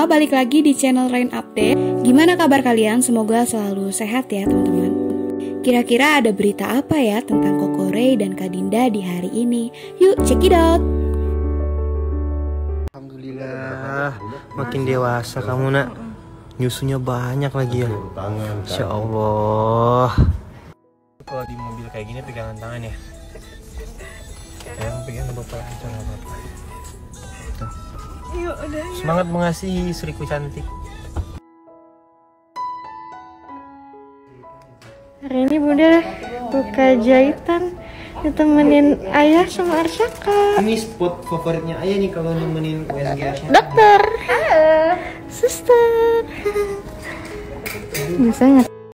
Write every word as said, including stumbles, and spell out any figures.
semua, balik lagi di channel Rain Update. Gimana kabar kalian? Semoga selalu sehat ya teman-teman. Kira-kira ada berita apa ya tentang Koko Ray dan Kak Dinda di hari ini? Yuk check it out. Alhamdulillah, makin dewasa kamu nak. Nyusunya banyak lagi ya. Insya Allah. Kalau di mobil kayak gini pegangan tangan ya. Yang pegang bapak aja nggak apa-apa. Semangat mengasihi istriku cantik. Hari ini Bunda buka jahitan ditemenin ayah sama Arsyaka. Ini spot favoritnya ayah nih kalau nemenin U S G Arsyaka. Dokter, halo, suster. Bisa nggak?